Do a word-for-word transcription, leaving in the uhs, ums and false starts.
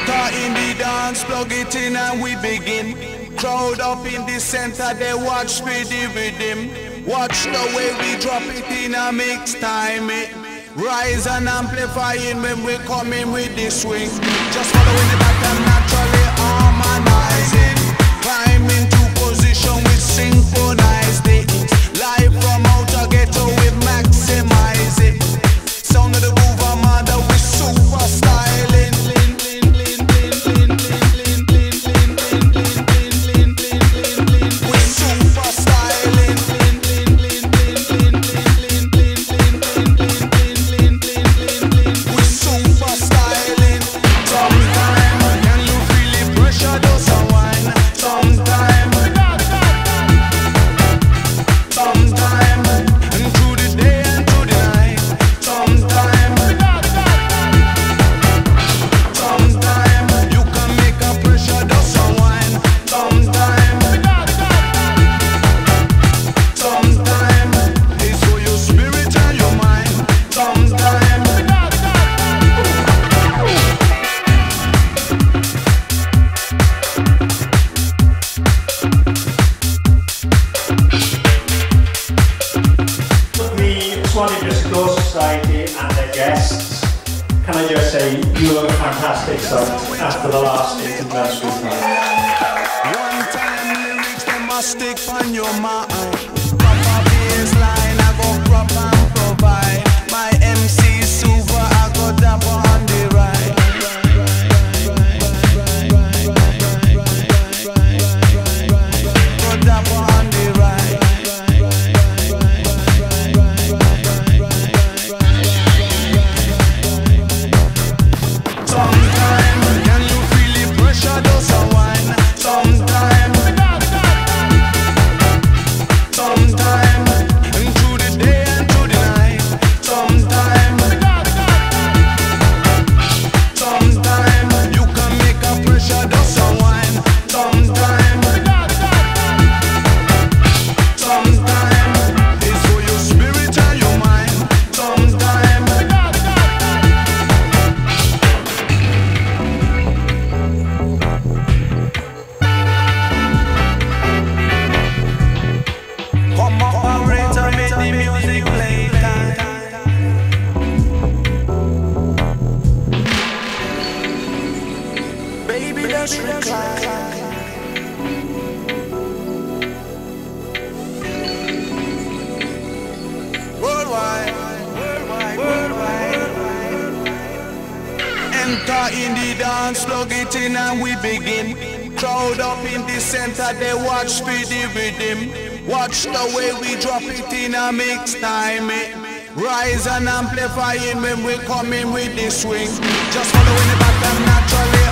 Enter in the dance, plug it in and we begin. Crowd up in the center, they watch for the rhythm. Watch the way we drop it in a mix time. Eh? Rise and amplifying when we coming with the swing. Just following the back and naturally harmonizing. Climb into position with synchronized it. Live from outer ghetto we maximize it. Sound of the groove armada we super styling. We super styling. We super styling. Sometime can you feel the pressure does unwind? Sometime, sometime, and through the day and through the night. Sometime, sometime, you can make a pressure does unwind. Sometime, sometime, it's for your spirit and your mind. Sometime. The Swanee Music Law Society and their guests, can I just say you look fantastic, so after the last international time. One time lyrics they must stick on your mind. Proper baseline I go prop and provide. My M C super I go dapper on the ride. Go dapper on the ride. Sometime can you feel the pressure does unwind? Sometime, sometime, and through the day and through the night. Sometime, sometime, you can make a pressure does unwind. Sometime, sometime, it's for your spirit and your mind. Sometime. Come operator, make the music play time. Baby, let's recline. Worldwide, worldwide, worldwide. Enter in the dance, plug it in and we begin. Crowd up in the center, they watch for the rhythm. Watch the way we drop it in a mix time. Eh? Rise and amplifying when we coming with the swing. Just following the back and naturally